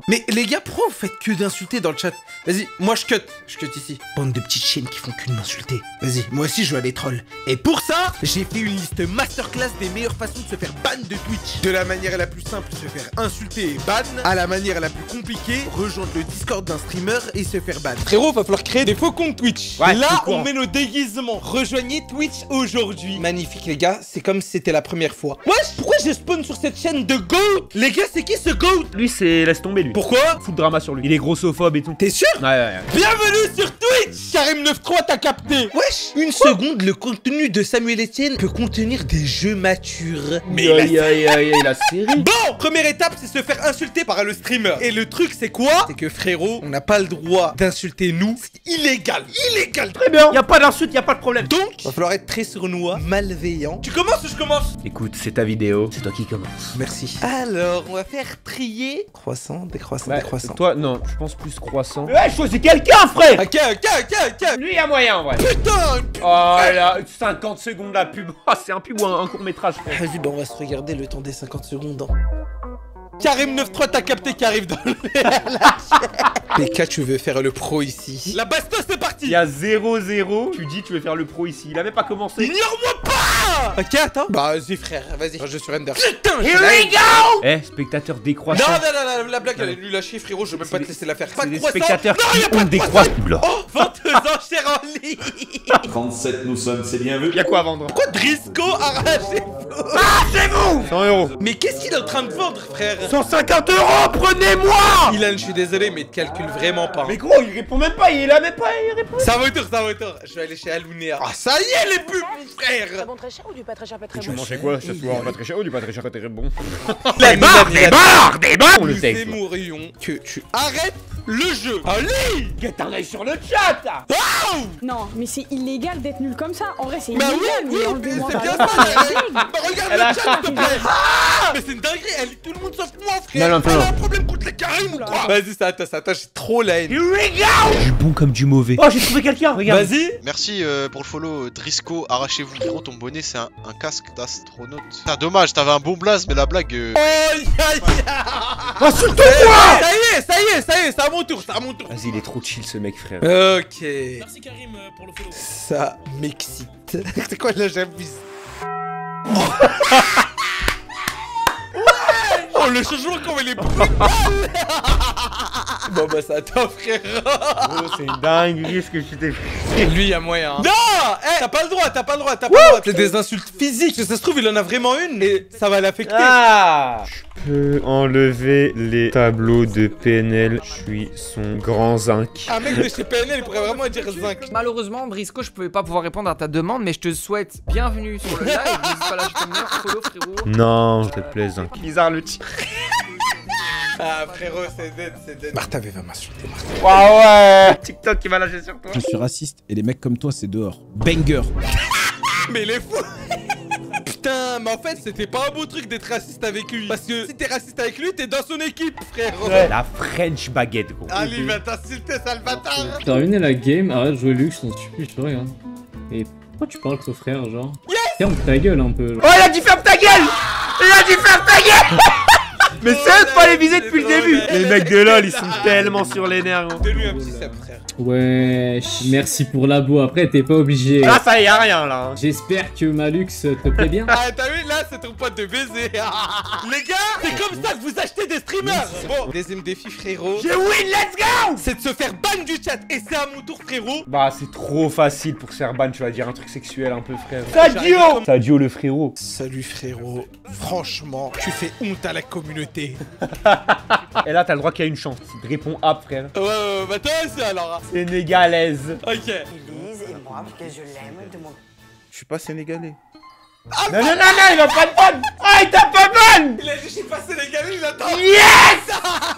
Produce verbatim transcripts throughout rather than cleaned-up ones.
Mais les gars, pourquoi vous faites que d'insulter dans le chat? Vas-y, moi je cut. Je cut ici. Bande de petites chiennes qui font que de m'insulter. Vas-y, moi aussi je veux aller troll. Et pour ça, j'ai fait une liste masterclass des meilleures façons de se faire ban de Twitch. De la manière la plus simple, se faire insulter et ban, à la manière la plus compliquée, rejoindre le Discord d'un streamer et se faire ban. Frérot, va falloir créer des faux comptes Twitch. Ouais, là, on met nos déguisements. Rejoignez Twitch aujourd'hui. Magnifique les gars, c'est comme si c'était la première fois. Wesh, pourquoi j'ai spawn sur cette chaîne de GOAT? Les gars, c'est qui ce GOAT? Lui, c'est laisse tomber lui. Pourquoi? Fout le drama sur lui. Il est grossophobe et tout. T'es sûr? Ouais, ouais, ouais. Bienvenue sur Twitch. Karim neuf trois, t'as capté. Wesh, une Quoi seconde, le contenu de Samuel Etienne peut contenir des jeux matures. Mais aïe, aïe, aïe, aïe, la série. Bon, première étape, c'est se faire insulter par le streamer. Et le truc, c'est quoi? C'est que frérot, on n'a pas le droit d'insulter nous. C'est illégal, illégal. Très bien. Y a pas d'insulte, y a pas de problème. Donc, va falloir être très sournois, malveillant. Tu commences ou je commence? Écoute, c'est ta vidéo, c'est toi qui commence. Merci. Alors, on va faire trier croissant, décroissant, bah, décroissant. Toi, non, je pense plus croissant. Ouais, choisis quelqu'un, frère. Ok, ok, ok, ok. Lui, y a moyen, en vrai. Putain. Oh là, cinquante secondes la pub. Oh, c'est un pub ou un, un court métrage, frère. Vas-y, bah on va se regarder le temps des cinquante secondes. Hein. Karim neuf trois, t'as capté qui arrive dans le... P K, tu veux faire le pro ici? La bastos, c'est parti. Il y a zéro zéro. Tu dis tu veux faire le pro ici. Il avait pas commencé. Ignore-moi pas. Ok, attends. Bah vas-y frère, vas-y. Je suis render. Putain, here we go. Eh, spectateur décroissant. Non, non, non, non, la blague, elle est nulle à chier, frérot. Je veux même pas te laisser la faire. Pas de des croissant. spectateurs non, qui y a pas ont de des croissants. Oh, venteuse en chair en lit. trente-sept nous sommes, c'est bien vu. Y'a quoi à vendre? Pourquoi Drisco arraché? Ah, c'est vous. cent euros. Mais qu'est-ce qu'il est en train de vendre, frère? cent cinquante euros, prenez-moi. Ilan, je suis désolé, mais te calcule vraiment pas. Mais gros, il répond même pas, il a même pas, il répond. Ça retour, ça retour. Je vais aller chez Alounéa. Ah, ça y est, les pubs, mon frère. Ça bon très cher ou du pas très cher, pas très bon? Tu mangeais quoi ce soir? Pas très cher ou du pas très cher, pas très bon? La Débarre, débarre, débarre. Nous aimerions que tu arrêtes le jeu. Allez, get un œil sur le chat. Oh. Non, mais c'est illégal d'être nul comme ça. En vrai, c'est Bah illégal. oui, oui, mais enlevez-moi c'est pas bien la ça. blague. Bah regarde Elle a- le chat, s'il te plaît. Ah, mais c'est une dinguerie. Elle, tout le monde sauf moi, frère. Non, non, non, Elle a non. un problème contre les Karim ou quoi? Vas-y, ça attends, ça attends, j'ai trop la haine. Here we go. Du bon comme du mauvais. Oh, j'ai trouvé quelqu'un, regarde. Vas-y. Merci euh, pour le follow Drisco, arrachez-vous. Gros, ton bonnet c'est un, un casque d'astronaute. Putain, dommage, t'avais un bon blaze, mais la blague. Euh... Oh, aïe, Insulte-moi. Ça y est, ça y est, ça y est, c'est à mon tour, c'est à mon tour. Vas-y, il est trop chill ce mec, frère. Ok. Merci Karim euh, pour le follow. Ça m'excite. C'est quoi là, j'abuse? Oh, le changement comme il est brutal. Bon bah ça attend, frère. Oh, c'est dingue ce que je t'ai fait. Lui y a moyen. Hein. Non, hey, t'as pas le droit, t'as pas le droit, t'as pas le droit. C'est des insultes physiques. Ça se trouve, il en a vraiment une et ça va l'affecter. Ah. Je peux enlever les tableaux de P N L. Je suis son grand zinc. Un mec de chez P N L, il pourrait vraiment dire zinc. Malheureusement, Brisco, je pouvais pas pouvoir répondre à ta demande, mais je te souhaite bienvenue sur le live. N'hésite pas à lâcher ton meilleur follow, frérot. Non, s'il te plaît, zinc. Bizarre le tir. Ah frérot, c'est dead, c'est dead. Martha va m'insulter, Martha. Ah ouais. TikTok qui va lâcher sur toi. Je suis raciste et les mecs comme toi, c'est dehors. Banger. Mais il est fou. Putain, mais en fait, c'était pas un beau truc d'être raciste avec lui. Parce que si t'es raciste avec lui, t'es dans son équipe, frère. Ouais. La French baguette, gros. Allez, il va t'insulter, sale bâtard. T'as ruiné la game, arrête de jouer luxe, on se tue, tu vois, regarde. Et pourquoi tu parles avec ton frère, genre? Yes. Ferme ta gueule un peu. Genre. Oh, il a dit ferme ta gueule. Il a dit ferme ta gueule. Mais Oh, c'est pas les viser c'est depuis le drôle, début. là. Les mecs de LoL, ils sont tellement sur les nerfs. Gros. Fais-lui un petit sub, frère. Ouais, merci pour l'abo, après t'es pas obligé. Là, ça y a rien là. Hein. J'espère que Malux te plaît bien. Ah, t'as vu, là, c'est ton pote de baiser. Les gars, c'est comme ça que vous achetez des streamers. Bon, deuxième défi, frérot. J'ai win, let's go. C'est de se faire ban du chat. Et c'est à mon tour, frérot. Bah, c'est trop facile pour se faire ban, tu vas dire un truc sexuel un peu, frère. Sadio. Sadio le frérot. Salut, frérot. Franchement, tu fais honte à la communauté. Et là, t'as le droit qu'il y a une chance. Réponds A, frère. Ouais, ouais, bah toi aussi alors. Sénégalaise. Ok. Élise et moi, que je l'aime de mon... Je suis pas sénégalais. Non, non, non, non, il va pas te ban. Ah, il t'a pas ban. Il a dit, je suis pas sénégalais, il attend. Yes.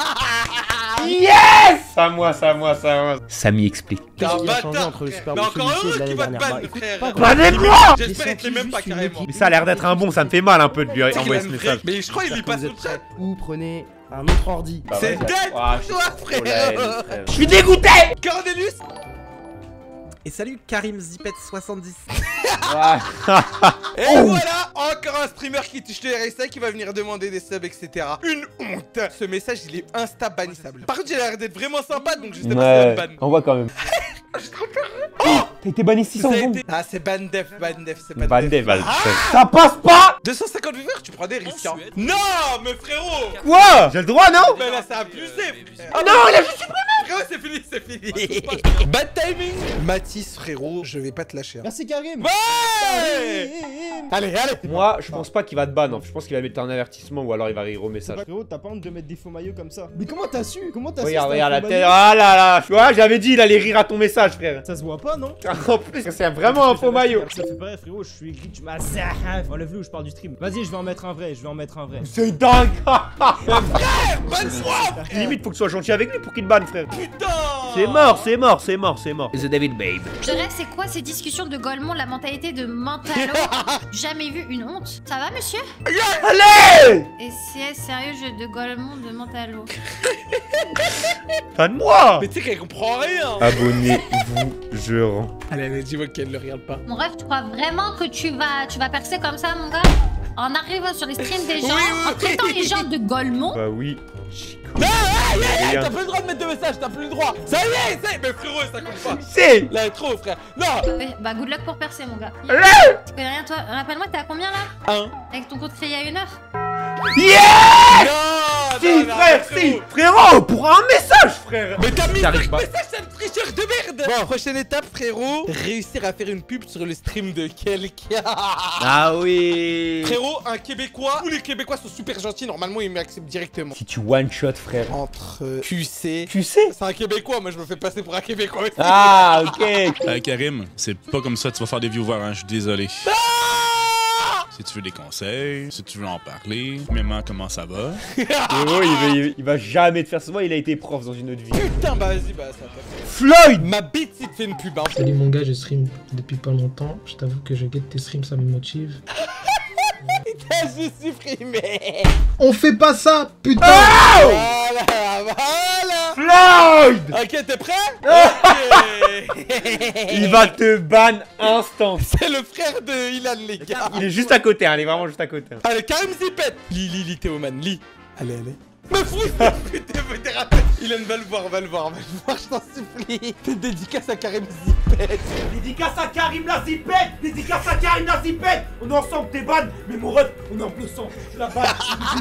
Yes. Ça moi, ça moi, ça moi. Samy explique. T'es un Il a changé bâtard, entre le frère. Super Mais Bowl encore Lycée heureux de qu'il l'année va te dernière. ban, Bah, écoute, frère. pas grave. Bannez-moi. J'espère qu'il te l'aime même pas carrément. Mais ça a l'air d'être un bon, ça me fait mal un peu de lui envoyer ce message. Mais je crois qu'il lit pas Vous son êtes chat. prêts? Ou prenez un autre ordi. Bah, C'est vas-y. dead Ah, pour toi, je suis trop la haine, frère. frère. Je suis dégoûté. Cornelius. Et salut Karim Zipet soixante-dix. Et oh voilà, encore un streamer qui touche le R S A qui va venir demander des subs, et cetera. Une honte. Ce message, il est insta-bannissable. Par contre, il a l'air d'être vraiment sympa, donc je sais pas si Ouais, c'est ban. on voit quand même. J'ai trop peur. Oh, t'as été banni six cents Ça a secondes. été- Ah, c'est ban def, ban def, c'est ban Ban def. def, ban Ah def. Ça passe pas. deux cent cinquante viewers, tu prends des risques, hein. Non, mais frérot. Quoi? J'ai le droit, non? Mais là, ça a abusé, frère. Oh non, il a juste supprimé. Frérot, c'est fini, c'est fini. Bad timing. Mathis, frérot, je vais pas te lâcher. Hein. Merci Karim. Ouais. Allez, allez. Moi, je pense pas qu'il va te ban. Je pense qu'il va mettre un avertissement ou alors il va rire au message. Frérot, t'as pas honte de mettre des faux maillots comme ça. Mais comment t'as su? Comment t'as su? Regarde, c'était un regarde la faux tête. maillot? Ah là là. Tu vois, j'avais dit, il allait rire à ton message, frère. Ça se voit pas, non? En plus, c'est vraiment un faux maillot. Ça fait pareil, frérot, je suis rich, ma zahaf. Enlève-le ou je pars du stream. Vas-y, je vais en mettre un vrai, je vais en mettre un vrai. C'est dingue. Banne-moi. Limite, faut que tu sois gentil avec lui pour qu'il te banne, frère. Putain. C'est mort, c'est mort, c'est mort, c'est mort. The David Babe. Je dirais, c'est quoi ces discussions de Golemont, la mentalité de Mentalo? Jamais vu une honte. Ça va, monsieur? Allez. Et c'est sérieux, jeu de Golemont de Mentalo. Pas de moi. Mais tu sais qu'elle comprend rien. Abonnez-vous, je rends. Allez, allez, dis-moi qu'elle ne regarde pas. Mon rêve, tu crois vraiment que tu vas, tu vas percer comme ça, mon gars? En arrivant sur les streams des gens, Oui, oui, en traitant les gens de Golemont? Bah oui. Chico. Ah, ah, yeah, Regarde. t'as plus le droit de mettre de messages, t'as plus le droit. Ça y est, ça y est. Mais frérot, ça compte pas. C'est. Là, trop, frère. Non. Ouais, bah good luck pour percer, mon gars. Allez. Tu connais rien, toi? Rappelle-moi, t'es à combien là? Un. Avec ton compte créé il y a une heure? Yeah. Non, Si, non, non, frère, si. Frérot, pour un message, frère. Mais t'as mis J'arrive cinq pas. messages, c'est un tricheur de merde. Bon, prochaine étape, frérot. Réussir à faire une pub sur le stream de quelqu'un. Ah oui. Frérot, un Québécois. Tous les Québécois sont super gentils. Normalement, ils m'acceptent directement. Si tu one shot, frère. Entre euh, Q C. Tu sais. C'est un Québécois. Moi, je me fais passer pour un Québécois aussi. Ah, ok. Euh, Karim, c'est pas comme ça que tu vas faire des viewers, hein, je suis désolé. Si tu veux des conseils, si tu veux en parler, maman, comment ça va? Frérot, il, va- il va jamais te faire ça. Moi, il a été prof dans une autre vie. Putain, bah vas-y, bah ça passe. Floyd. Ma bite, il te fait une pub. Hein. Salut mon gars, je stream depuis pas longtemps. Je t'avoue que je guette tes streams, ça me motive. Putain, je suis primé. On fait pas ça, putain! Voilà, voilà. Floyd. Ok, t'es prêt? Ok. Il va te ban instant. C'est le frère de Ilan, les gars. Il est juste à côté, hein, il est vraiment juste à côté. Allez, Karim Zipet. Lis, lis, lis, Théoman, lis. Allez, allez. Me fous, putain, me déraper. Ilan, va le voir, va le voir, va le voir, je t'en supplie. Fais dédicace à Karim Zipet. Dédicace à Karim la Zipette. Dédicace à Karim la Zipette. On est ensemble, t'es ban. Mais mon ref, on est en plus sang. Je la banne.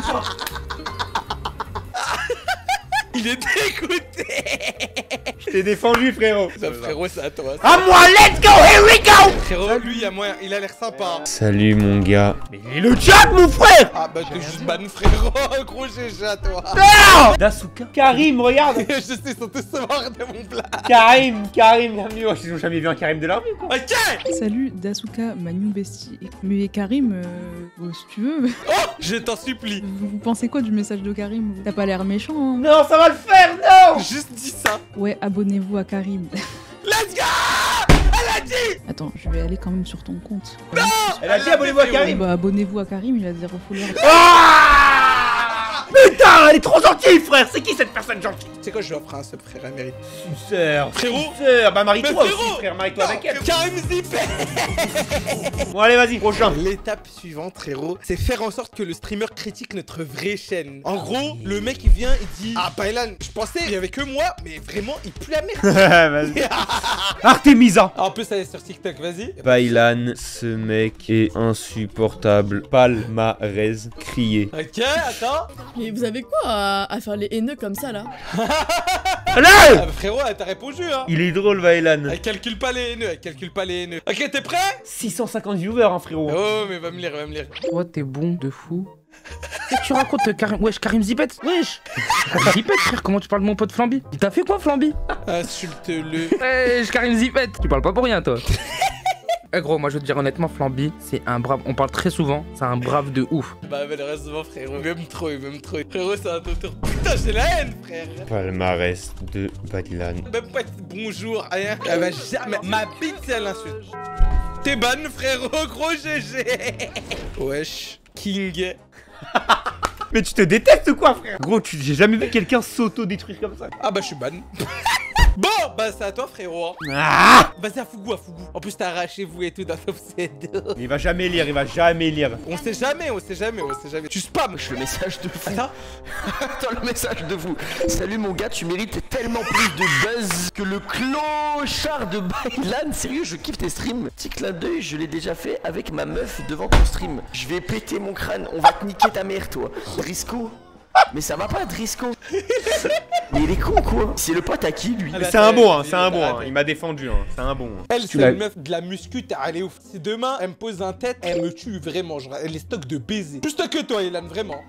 Il est dégoûté. Je t'ai défendu, frérot. Ça, frérot, c'est à toi. À moi, let's go, here we go. Frérot, lui, il a moyen, il a l'air sympa. Salut, mon gars. Mais le chat, mon frère. Ah bah t'es juste ban, frérot. Gros G G à toi. Ah Dasuka. Karim, regarde. Je sais, ils sont tous morts de mon plat. Karim, Karim, bienvenue. Oh, ils ont jamais vu un Karim de leur vie, quoi. Ok. Salut Dasuka, ma new bestie. Mais Karim, euh, bon, si tu veux. Oh, je t'en supplie. Vous pensez quoi du message de Karim? T'as pas l'air méchant, hein? Non, ça va le faire, non. Juste dis ça. Ouais, abonnez-vous à Karim. Let's go. Elle a dit. Attends, je vais aller quand même sur ton compte. Non. Elle a dit abonnez-vous à Karim. Bah, abonnez-vous à Karim, il a zéro follower. Ah putain, elle est trop gentille, frère. C'est qui cette personne gentille? C'est quoi, je lui offre un sub, frère, elle mérite. Suceur. Frérot. Suceur. Bah, marie-toi Mais aussi, frérot. frère. Marie-toi avec elle. Karim Zipet. Bon, allez, vas-y, prochain. L'étape suivante, frérot, c'est faire en sorte que le streamer critique notre vraie chaîne. En gros, le mec il vient, il dit: ah, Pailan, je pensais il y avait que moi, mais vraiment, il pue la merde. Vas-y. Artemisa. En plus, elle est sur TikTok, vas-y. Pailan, ce mec est insupportable. Palmarès, crier. Ok, attends. Mais vous avez quoi à, à faire les haineux comme ça là? Allez. Ah, bah, frérot, elle t'a répondu, hein. Il est drôle, Pailan. Elle calcule pas les haineux, elle calcule pas les haineux. Ok, t'es prêt? six cent cinquante viewers, hein, frérot. Oh, mais va me lire, va me lire. Toi, t'es bon de fou. Qu'est-ce que tu racontes, Karim? Wesh, Karim Zipet? Wesh! Karim Zipet, frère, comment tu parles de mon pote Flamby? Il t'a fait quoi, Flamby? Insulte-le. Wesh, Karim Zipet! Tu parles pas pour rien, toi. Eh gros, moi je veux te dire honnêtement, Flamby, c'est un brave. On parle très souvent, c'est un brave de ouf. Bah, malheureusement, frérot, même trop, même trop. Frérot, c'est un tour. Putain, j'ai la haine, frère. Palmarès de Pailan. Même pas bonjour, rien. Elle va jamais. Ma bite, c'est à l'insulte. T'es ban, frérot, gros G G. Wesh, King. Mais tu te détestes ou quoi, frère? Gros, tu... j'ai jamais vu quelqu'un s'auto-détruire comme ça. Ah bah, je suis ban. Bon, bah c'est à toi frérot. Hein. Ah Vas-y à Fougou, à Fougou. En plus t'as arraché vous et tout dans ton pseudo. Il va jamais lire, il va jamais lire. On sait jamais, on sait jamais, on sait jamais. Tu spam. Le message de fou. Attends. Attends, le message de vous. Salut mon gars, tu mérites tellement plus de buzz que le clochard de Bailan. Sérieux, je kiffe tes streams. Petit clin d'œil, je l'ai déjà fait avec ma meuf devant ton stream. Je vais péter mon crâne, on va te niquer ta mère, toi. Drisco. Mais ça va pas, Drisco. Mais il est con quoi. C'est le pote à qui lui? C'est un bon, hein, c'est un bon. Hein. Il m'a défendu, hein. C'est un bon. Hein. Elle, c'est une meuf de la muscu, elle est ouf. Si demain elle me pose un tête, elle me tue vraiment. Genre, elle est stock de baiser. Plus que toi, Elan, vraiment.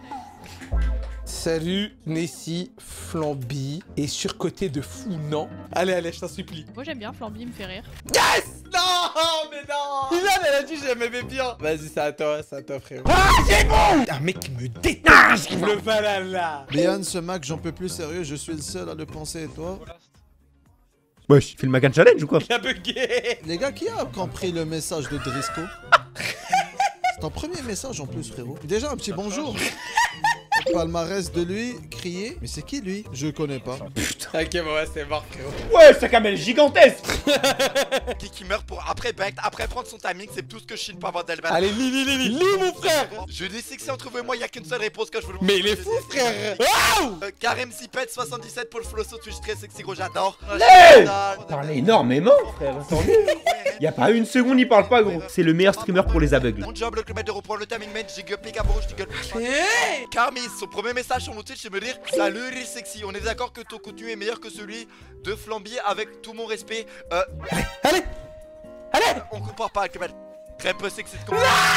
Salut, Nessie, Flamby et surcoté de fou, non? Allez, allez, je t'en supplie. Moi j'aime bien, Flamby, il me fait rire. Yes! Non, mais non! Ilan, elle a dit j'aimais bien. Vas-y, c'est à toi, c'est à toi, frérot. Ah, c'est bon! Un mec qui me déteste. Le valala. Léon, ce Mac, j'en peux plus sérieux, je suis le seul à le penser, et toi? Wesh, il fait le Macan Challenge ou quoi? Il a bugué. Les gars, qui a compris le message de Drisco? C'est ton premier message en plus, frérot. Déjà, un petit bonjour. Palmarès de lui, crié. Mais c'est qui lui? Je connais pas. Putain. Ok, bon, ouais, c'est mort, frérot. Ouais, sa camel gigantesque. Qui qui meurt pour après back, après prendre son timing, c'est tout ce que je chine pour avoir d'Elban. Allez, lis, lis, lis, lis, lis, mon frère. Je dis que c'est entre vous et moi, il y a qu'une seule réponse que je vous le Mais il est fou, frère. Waouh. euh, Karim Zipet soixante-dix-sept pour le flosso Twitch très sexy gros, j'adore. Hey, parle énormément, frère. Il y a pas une seconde, il parle pas, gros. C'est le meilleur streamer pour les aveugles. Mon job, le club de reprendre le timing, man. J'ai gueulé à je gueule. Hey. Carmis, son premier message sur mon Twitch, c'est me dire salut, Ril Sexy. On est d'accord que ton contenu est meilleur que celui de Flamby, avec tout mon respect. Euh. Allez, allez, allez. On compare pas, Kebel. Très peu sexy de comment.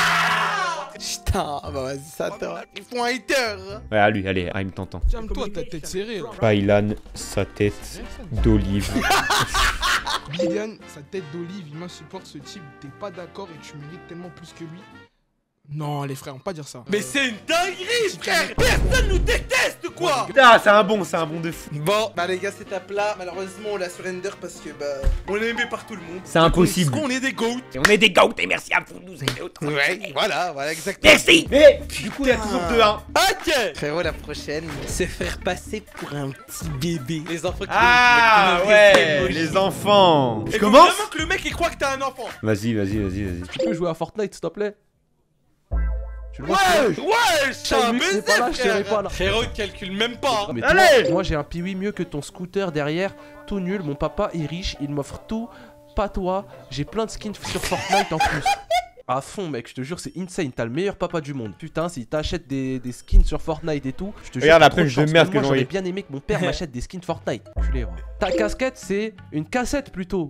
Putain, bah vas-y, ça toi. Ils font un hater. Ouais, à lui, allez, Aim t'entends. Calme-toi, ta tête serrée là. Bailan, sa tête d'olive. Billion, sa tête d'olive, il m'insupporte ce type. T'es pas d'accord et tu mérites tellement plus que lui. Non, les frères, on peut pas dire ça. Mais c'est une dinguerie, frère. Personne nous déteste, quoi. Putain, c'est un bon, c'est un bon de fou. Bon, bah les gars, cette étape là, malheureusement, on l'a surrender parce que bah, on est aimé par tout le monde. C'est impossible. Parce qu'on est des goats. Et on est des goats et merci à vous de nous aider autant. Ouais, voilà, voilà, exactement. Merci. Mais du coup, il y a toujours deux un. Ok. Frérot, la prochaine, se faire passer pour un petit bébé. Les enfants qui Ah qui ouais, les enfants. Je commence. Vraiment que le mec il croit que t'es un enfant. Vas-y, vas-y, vas-y, vas-y. Tu peux jouer à Fortnite, s'il te plaît? Ouais, ouais, je suis un baiser, pas là, je serai pas là. Frérot, il calcule même pas. Mais Allez. toi, moi j'ai un piwi mieux que ton scooter derrière, tout nul. Mon papa est riche, il m'offre tout, pas toi. J'ai plein de skins sur Fortnite en plus. À fond, mec, je te jure, c'est insane. T'as le meilleur papa du monde. Putain, si t'achètes des, des skins sur Fortnite et tout, je te jure. Regarde la trop de punch de chance. merde Moi, que j'aurais j'ai. bien aimé que mon père m'achète des skins Fortnite. Culé, ouais. Ta casquette, c'est une cassette plutôt.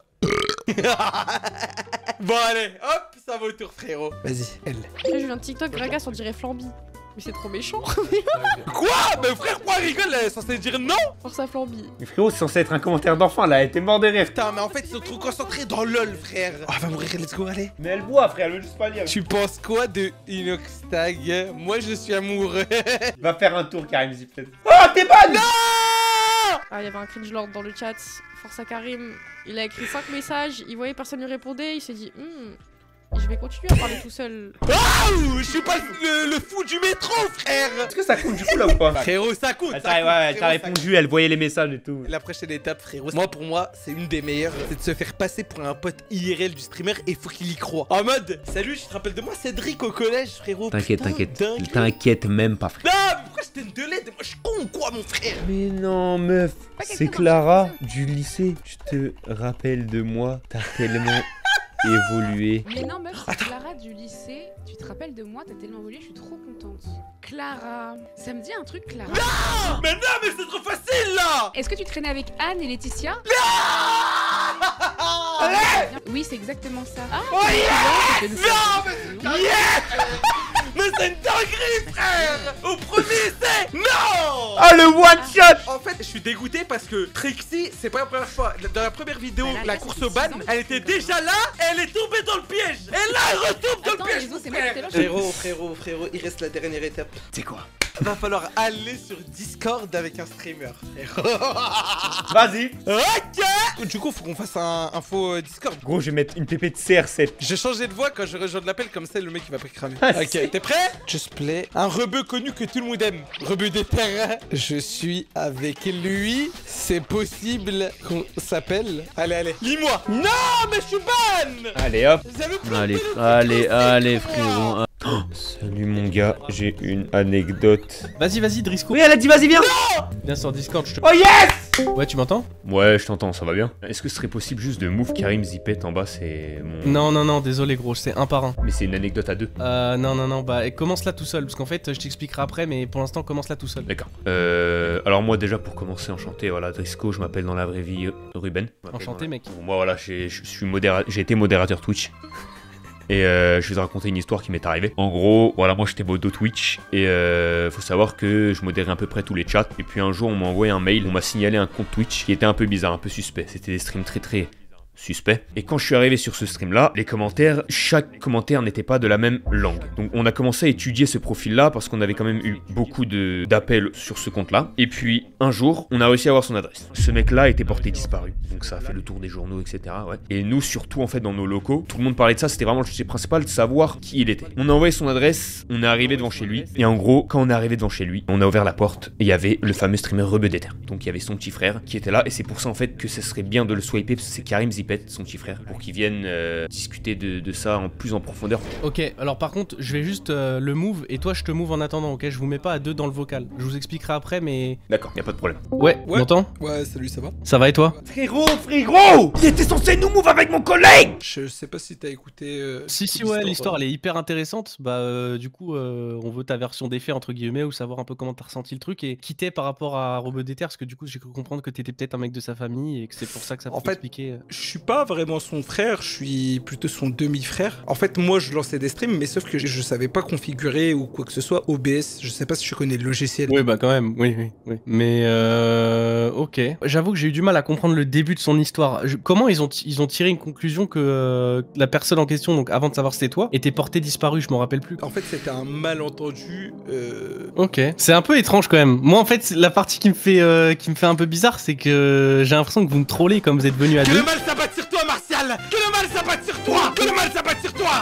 Bon, allez, hop, ça va au tour, frérot. Vas-y, elle. Là, je viens de TikTok, Gragas, on dirait Flamby. Mais c'est trop méchant. Quoi? Mais frère, pourquoi rigole? Elle est censée dire non? Force à Flamby. Mais frérot, c'est censé être un commentaire d'enfant là, elle était mort de rire. Putain, mais en fait, ils sont trop concentrés dans LOL, frère. Ah, oh, va mourir, let's go, allez. Mais elle boit, frère, elle veut juste pas lire. Tu penses quoi de Inoxtag? Moi, je suis amoureux. Va faire un tour, Karim Ziplet. Oh, t'es ban! Non! Ah, il y avait un cringe lord dans le chat. Force à Karim. Il a écrit cinq messages, il voyait personne lui répondait, il s'est dit hmm, je vais continuer à parler tout seul. Oh, je suis pas le, le fou du métro, frère. Est-ce que ça compte du coup là ou pas? Frérot, ça compte. Elle ça compte, ouais, elle t'a frérot, répondu, elle voyait les messages et tout. La prochaine étape, frérot, moi pour moi, c'est une des meilleures. C'est de se faire passer pour un pote I R L du streamer et faut qu'il y croit. En mode, salut, je te rappelle de moi, Cédric au collège, frérot. T'inquiète, Putain, t'inquiète. dingue. T'inquiète même pas, frère. Non, mais pourquoi je t'aime de l'aide? Moi, je suis con ou quoi, mon frère? Mais non, meuf, c'est Clara du lycée. Tu te rappelles de moi? T'as tellement évolué. Mais non, meuf, c'est Clara du lycée. Tu te rappelles de moi, t'as tellement évolué, je suis trop contente. Clara, ça me dit un truc, Clara. Non! Mais non, mais c'est trop facile là! Est-ce que tu traînais avec Anne et Laetitia? Non! Allez! Oui, c'est exactement ça. Ah, oh yes! Non, mais yes! Mais c'est une dinguerie, frère! Au premier essai! Non! Ah, le one shot! En fait, je suis dégoûté parce que Trixie, c'est pas la première fois. Dans la première vidéo, bah là, la là, course ça au ban, fait six ans. elle était déjà là et elle est tombée dans le piège! Et là, elle retombe dans Attends, le piège! les autres, c'est frère. moi qui t'ai lâché. Frérot, frérot, frérot, il reste la dernière étape. C'est quoi? Va falloir aller sur Discord avec un streamer. Vas-y. Ok. Du coup, faut qu'on fasse un, un faux euh, Discord. Gros, je vais mettre une pépé de C R sept. Je vais changer de voix quand je rejoins l'appel, comme ça le mec il va pas cramer. Ah, ok, si. t'es prêt? Just play. Un rebeu connu que tout le monde aime. Rebeu des terrains. Je suis avec lui. C'est possible qu'on s'appelle. Allez, allez. Lis-moi. Non, mais je suis ban. Allez hop. Allez, allez, allez, frérot. Oh, salut mon gars, j'ai une anecdote. Vas-y, vas-y, Drisco. Oui, elle a dit vas-y, viens. Viens sur Discord, je te. Oh yes. Ouais, tu m'entends? Ouais, je t'entends, ça va bien. Est-ce que ce serait possible juste de move Karim Zipet en bas, c'est mon... Non, non, non, désolé gros, c'est un par un. Mais c'est une anecdote à deux. Euh, non, non, non, bah commence là tout seul, parce qu'en fait, je t'expliquerai après, mais pour l'instant, commence là tout seul. D'accord. Euh, alors moi déjà pour commencer, enchanté, voilà, Drisco, je m'appelle dans la vraie vie euh, Ruben. Enchanté, mec. Moi voilà, j'ai- je suis modéra- j'ai été modérateur Twitch. Et euh, je vais te raconter une histoire qui m'est arrivée. En gros, voilà, moi j'étais modo Twitch. Et euh, faut savoir que je modérais à peu près tous les chats. Et puis un jour, on m'a envoyé un mail. On m'a signalé un compte Twitch qui était un peu bizarre, un peu suspect. C'était des streams très très suspect. Et quand je suis arrivé sur ce stream là, les commentaires, chaque commentaire n'était pas de la même langue. Donc on a commencé à étudier ce profil là parce qu'on avait quand même eu beaucoup de d'appels sur ce compte là. Et puis un jour, on a réussi à avoir son adresse. Ce mec là était porté disparu. Donc ça a fait le tour des journaux, et cetera. Ouais. Et nous surtout en fait dans nos locaux, tout le monde parlait de ça, c'était vraiment le sujet principal de savoir qui il était. On a envoyé son adresse, on est arrivé devant chez lui. Et en gros, quand on est arrivé devant chez lui, on a ouvert la porte et il y avait le fameux streamer Rebeu d'Ether. Donc il y avait son petit frère qui était là et c'est pour ça en fait que ce serait bien de le swiper parce que c'est Karim Zipet, son petit frère, pour qu'il vienne euh, discuter de, de ça en plus en profondeur. Ok, alors par contre, je vais juste euh, le move et toi je te move en attendant, ok? Je vous mets pas à deux dans le vocal. Je vous expliquerai après, mais. D'accord, y a pas de problème. Ouais, Ouais. m'entends? Ouais, salut, ça va? Ça va et toi? Frérot, frérot! Il était censé nous move avec mon collègue! Je sais pas si t'as écouté. Euh, Si, si, ouais, l'histoire elle est hyper intéressante. Bah, euh, du coup, euh, on veut ta version des faits, entre guillemets, ou savoir un peu comment t'as ressenti le truc et quitter par rapport à Rebeu d'Ether, parce que du coup, j'ai cru comprendre que t'étais peut-être un mec de sa famille et que c'est pour ça que ça En peut fait, expliquer. euh. Je suis pas vraiment son frère, je suis plutôt son demi-frère. En fait, moi je lançais des streams, mais sauf que je, je savais pas configurer ou quoi que ce soit O B S. Je sais pas si tu connais le logiciel. Oui, bah quand même, oui, oui, oui. Mais euh, ok. J'avoue que j'ai eu du mal à comprendre le début de son histoire. Je- comment ils ont, ti- ils ont tiré une conclusion que euh, la personne en question, donc avant de savoir c'était toi, était portée disparue, je m'en rappelle plus. En fait, c'était un malentendu. Euh... Ok, c'est un peu étrange quand même. Moi en fait, la partie qui me fait, euh, qui me fait un peu bizarre, c'est que j'ai l'impression que vous me trollez quand vous êtes venus à Que deux. le mal s'abatte sur toi, Martial! Que le mal s'abatte sur toi! Que le mal s'abatte sur toi!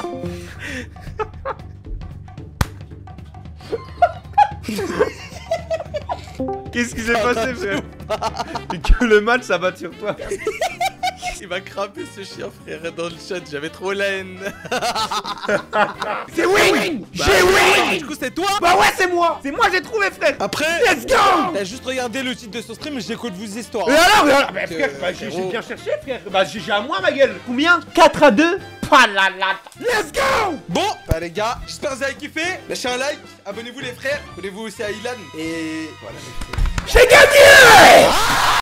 Qu'est-ce qui s'est passé, frère? Que le mal ça va sur toi. Il m'a crampé ce chien, frère, dans le chat, j'avais trop la haine. C'est win. Bah, J'ai ouais, win. Du coup, c'est toi? Bah ouais, c'est moi. C'est moi, j'ai trouvé, frère. Après, Let's go. T'as juste regardé le titre de son stream, j'écoute vos histoires. Et alors, et alors bah, Donc, frère, euh, bah, j'ai j'ai frérot. bien cherché, frère. Bah, j'ai j'ai à moi, ma gueule. Combien? quatre à deux. Pas la la. Let's go. Bon, bah les gars, j'espère que vous avez kiffé. Lâchez un like, abonnez-vous les frères, abonnez-vous aussi à Ilan. Et voilà. J'ai gagné.